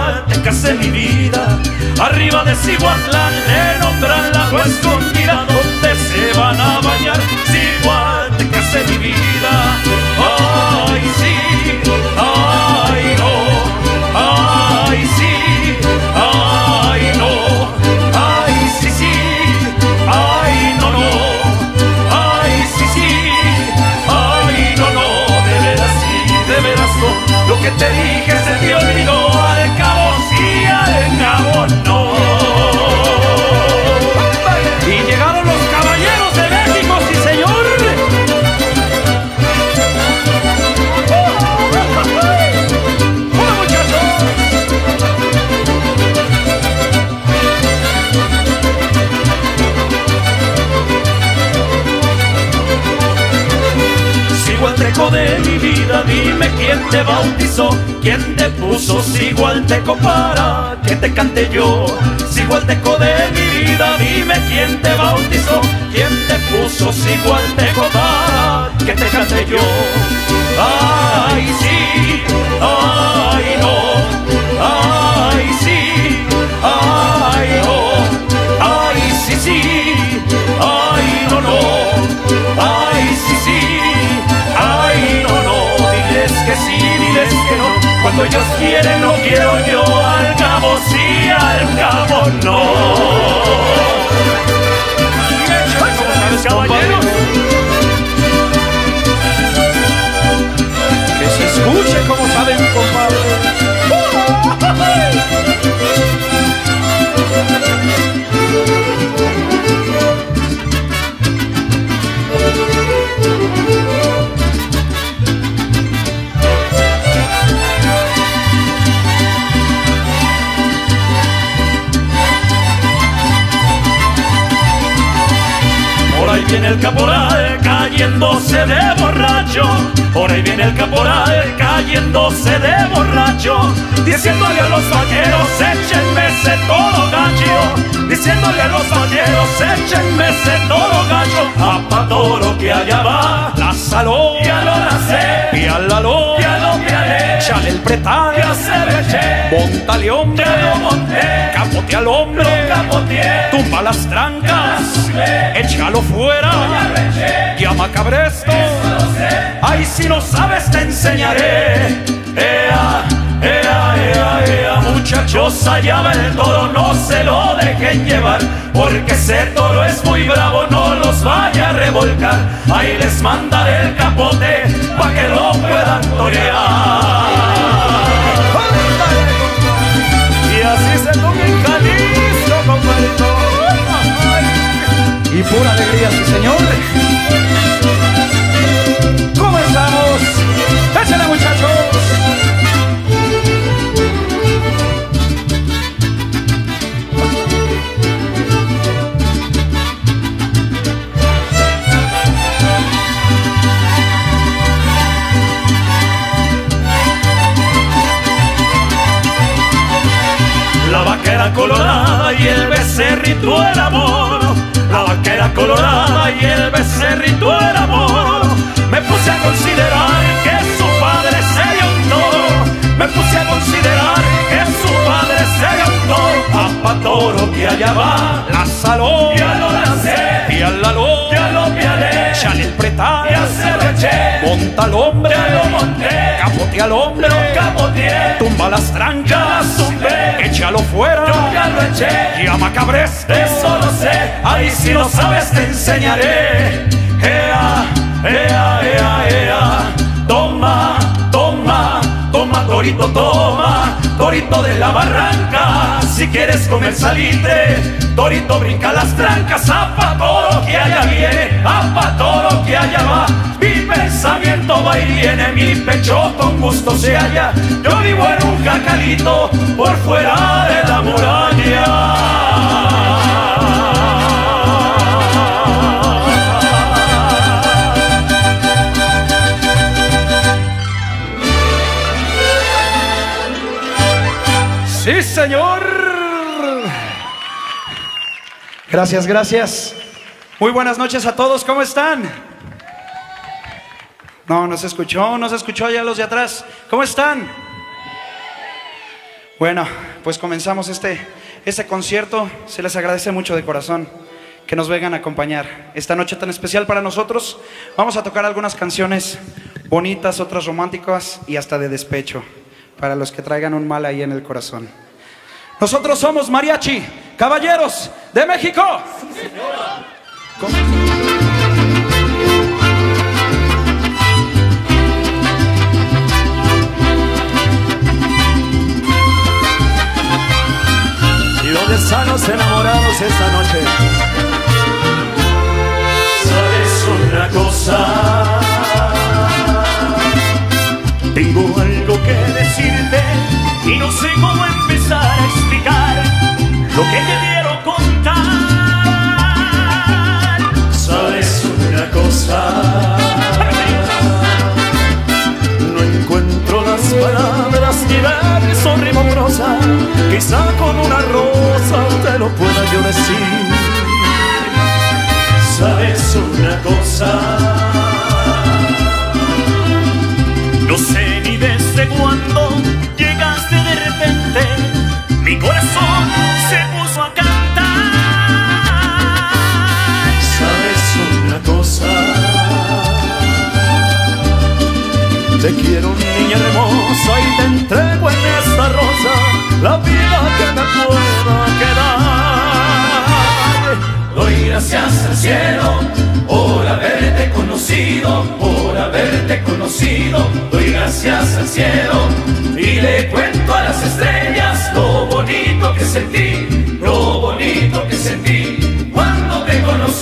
Ciguatecas en mi vida. Arriba de Cihuatlán le nombran la agua escondida donde se van a bañar. Ciguatecas en mi vida. Ay, sí, ay, no, ay, sí, ay, no, ay, sí, sí, ay, no, no, ay, sí, sí, ay, no, no, de veras sí, de veras no. Lo que te dije se te olvidó, al cabo sí, al cabo no. Y llegaron los caballeros de México, sí señor. ¡Hola muchachos! Ciguateco de mi vida, dime quién te bautizó, quién te puso ciguateco para que te cante yo. Ciguateco de mi vida, dime quién te bautizó, quién te puso ciguateco para que te cante yo. Ay, sí, ay, no, ay, sí, ay, no, ay, sí, sí, ay, no, no, ay, sí, sí, ay, no, no, diles que sí, diles que no. Cuando ellos quieren no quiero yo, al cabo sí, al cabo no. Caballeros, que se escuche como saben, compadre. Por ahí viene el caporal cayéndose de borracho. Por ahí viene el caporal cayéndose de borracho, diciéndole a los vaqueros, échenme ese toro gacho. Diciéndole a los vaqueros, échenme ese toro gacho. A pa' toro que allá va, la saló, ya lo lancé, y a la lo, ya lo pialé. Échale el pretal, ya se lo eché. Móntale hombre, ya lo monté. Capote al hombro, lo capoteé. Tumba las trancas, échalo fuera. Llama cabresto, ay, si no sabes te enseñaré. Ea, ea, ea, ea, muchachos, allá va el toro, no se lo dejen llevar, porque ese toro es muy bravo, no los vaya a revolcar. Ahí les mandaré el capote pa' que lo puedan torear. Y así se toca en Jalisco, compadrito. Y pura alegría, sí señor. ¿Cómo estamos? ¡Échale, muchachos! La vaquera colorada y el becerrito el amor. La vaquera colorada y el becerrito el amor. Me puse a considerar que su padre sería un toro. Me puse a considerar que su padre sería un toro. A pa' toro que allá va, la saló, ya lo lancé, y a la lo, ya lo pialé. Échale el pretal, ya se lo eché. Monta al hombre, ya lo monté. Capote al hombre, lo capoteé. Tumba las trancas, ya las tumbé. Échalo fuera, yo ya lo eché. Llama cabresto, eso lo sé. Ahí si no sabes te enseñaré. Ea, ea, ea, ea. Toma, toma, toma, torito, toma, torito de la barranca. Si quieres comer salite, torito brinca las trancas. A pa' toro que allá viene, a pa' toro que allá va. Mi pensamiento va y viene, mi pecho con gusto se halla. Yo vivo en un jacalito por fuera de la muralla. ¡Sí, señor! Gracias, gracias. Muy buenas noches a todos, ¿cómo están? No se escuchó allá los de atrás. ¿Cómo están? Bueno, pues comenzamos este concierto. Se les agradece mucho de corazón que nos vengan a acompañar esta noche tan especial para nosotros. Vamos a tocar algunas canciones bonitas, otras románticas y hasta de despecho, para los que traigan un mal ahí en el corazón. Nosotros somos Mariachi Caballeros de México. Sí, señora. Están los enamorados esta noche. ¿Sabes una cosa? Tengo algo que decirte y no sé cómo empezar a explicar lo que te quiero contar. ¿Sabes una cosa? No encuentro las palabras ni verso rimosa. Quizá con una rosa te lo pueda yo decir. ¿Sabes una cosa? No sé ni desde cuándo llegaste de repente. Mi corazón se puso a cantar. ¿Sabes una cosa? Te quiero, niña hermosa, y te entrego en esta rosa la vida que me pueda quedar. Doy gracias al cielo por haberte conocido, por haberte conocido. Doy gracias al cielo y le cuento a las estrellas lo bonito que sentí, lo bonito que sentí cuando te conocí.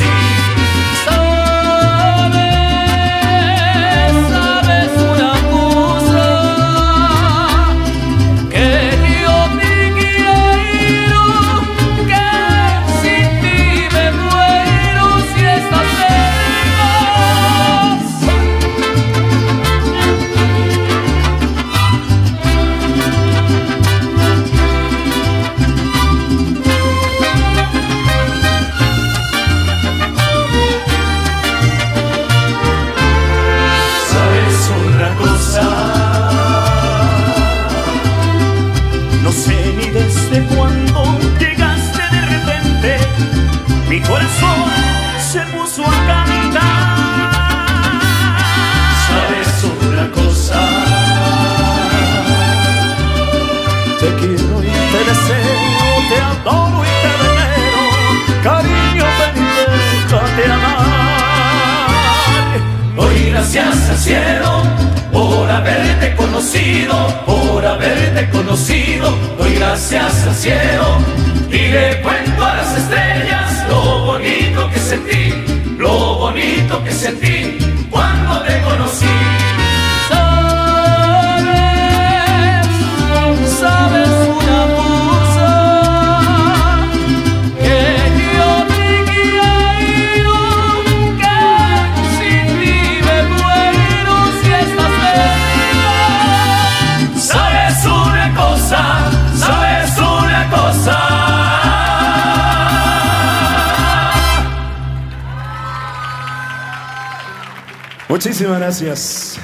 No sé ni desde cuándo llegaste de repente. Mi corazón se puso a cantar. ¿Sabes una cosa? Te quiero y te deseo, te adoro y te venero. Cariño, ven y déjate amar. Doy gracias al cielo por haberte conocido, por haberte conocido. Doy gracias al cielo y le cuento a las estrellas lo bonito que sentí, lo bonito que sentí cuando te conocí. ¿Sabes una cosa? Que yo te quiero, que sin ti me muero si estás cerca. ¿Sabes una cosa? ¿Sabes una cosa? Muchísimas gracias.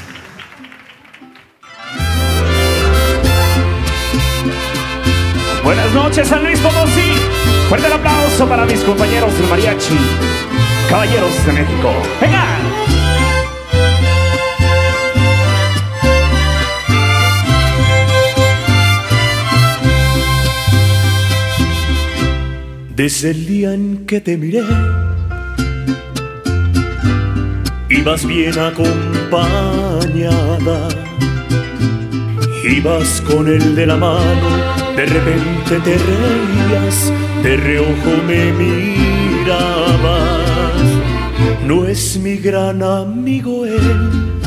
Buenas noches, San Luis Potosí. Fuerte el aplauso para mis compañeros del Mariachi Caballeros de México. ¡Venga! Desde el día en que te miré, ibas bien acompañada, ibas con él de la mano, de repente te reías, de reojo me mirabas. No es mi gran amigo él,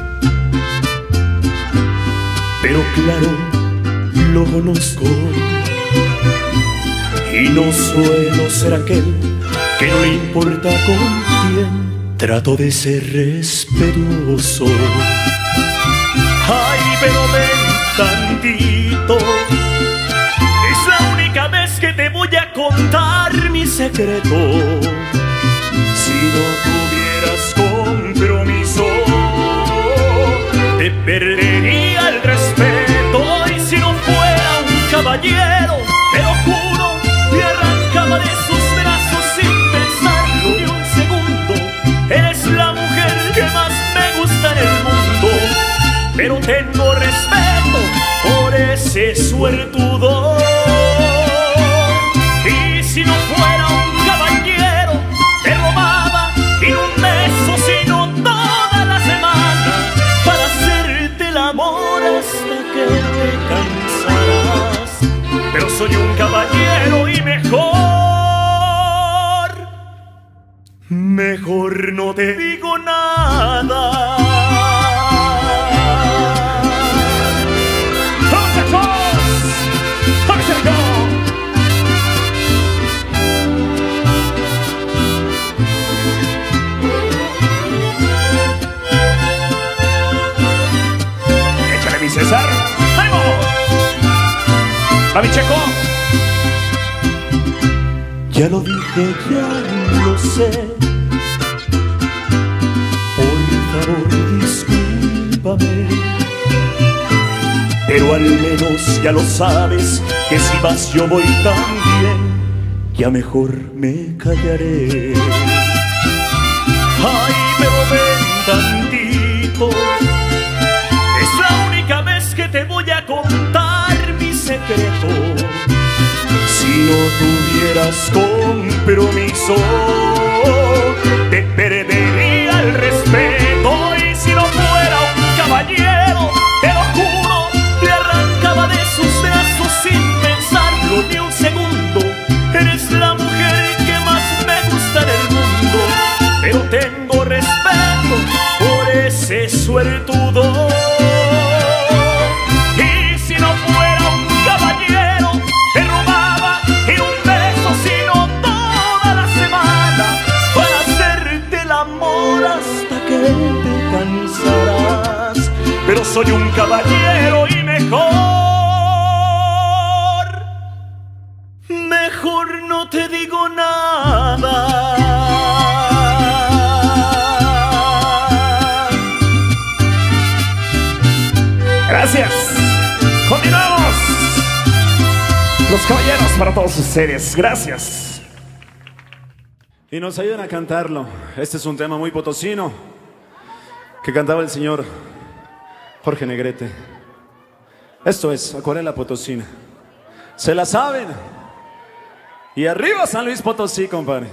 pero claro, lo conozco. Y no suelo ser aquel que no le importa con quién. Trato de ser respetuoso. Ay, pero ven tantito. Es la única vez que te voy a contar mi secreto. Si no tuvieras compromiso, te perdería el respeto. Y si no fuera un caballero, caballero, te lo juro, te arrancaba de sus brazos sin pensarlo ni un segundo. Eres la mujer que más me gusta en el mundo, pero tengo respeto por ese suertudo. Y si no fuera un caballero, te robaba y no un beso, sino toda la semana, para hacerte el amor hasta que te cansarás. Pero soy un caballero y mejor no te digo nada. Échale, mi César. ¡Vamos! ¡Va, mi Checo! Ya lo dije, ya lo sé. Por favor, discúlpame. Pero al menos ya lo sabes, que si vas yo voy también. Ya mejor me callaré. Ay, pero ven tantito. Es la única vez que te voy a contar mi secreto. Si no tuvieras compromiso, te perdería el respeto. Y si no fuera un caballero, te lo juro, te arrancaba de sus brazos sin pensarlo ni un segundo. Eres la mujer que más me gusta en el mundo, pero tengo respeto por ese suertudo. Y si no fuera un caballero, te robaba y un beso, sino toda la semana, para hacerte el amor hasta que te cansarás. Pero soy un caballero y mejor no te digo nada. Gracias. Continuamos. Los caballeros para todos ustedes. Gracias. Y nos ayudan a cantarlo. Este es un tema muy potosino que cantaba el señor Jorge Negrete. Esto es Acuarela Potosina. ¿Se la saben? Y arriba San Luis Potosí, compadre.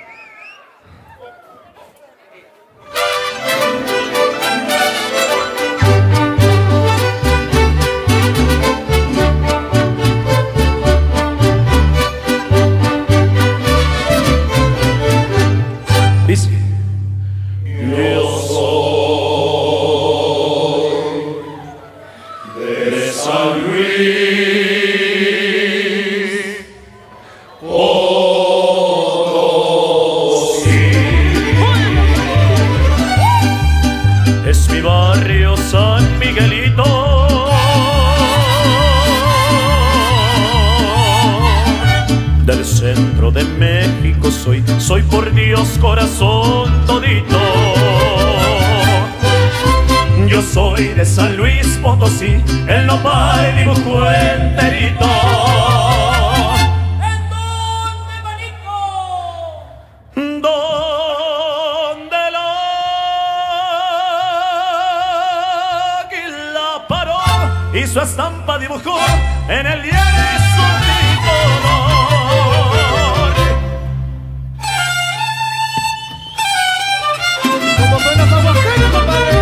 Dice: yo soy de San Luis Potosí. Es mi barrio San Miguelito, del centro de México soy por Dios corazón todito. Yo soy de San Luis Potosí, el nopal dibujó enterito. ¿En dónde, manico? Donde el águila paró y su estampa dibujó en el lienzo tricolor. Como buenos aguajeros, compadre.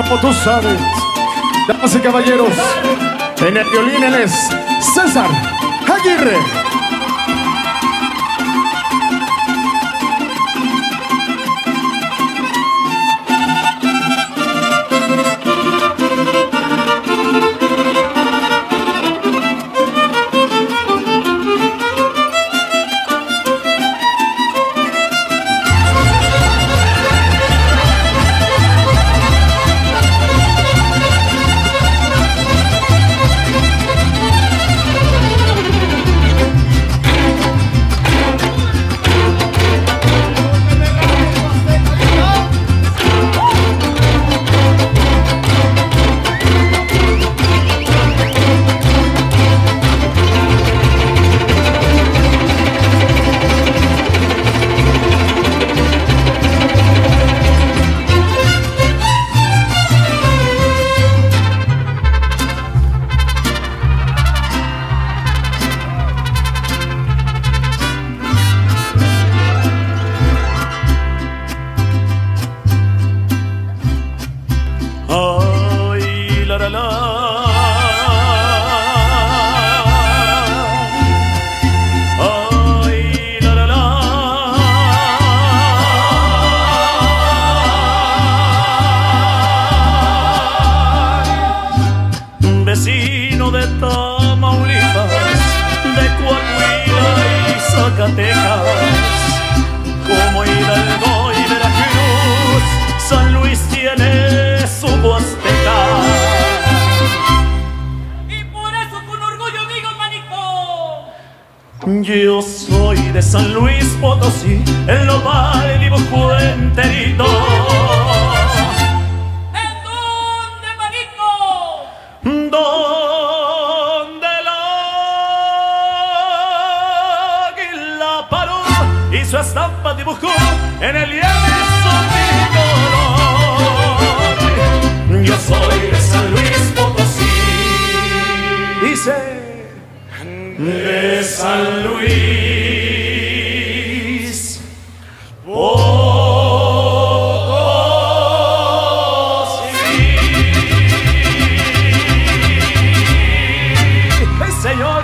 como tú sabes. Damas y caballeros, en el violín él es César Aguirre. Vecino de Tamaulipas, de Coahuila y Zacatecas, como Hidalgo y Veracruz, San Luis tiene su Huasteca. Y por eso con orgullo digo, manico. Yo soy de San Luis Potosí, el Nopal, el Dibujo enterito. Donde el águila paró y su estampa dibujó en el lienzo mi color. Yo soy de San Luis Potosí, dice, de San Luis Potosí. Señor,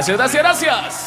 Gracias, gracias, gracias.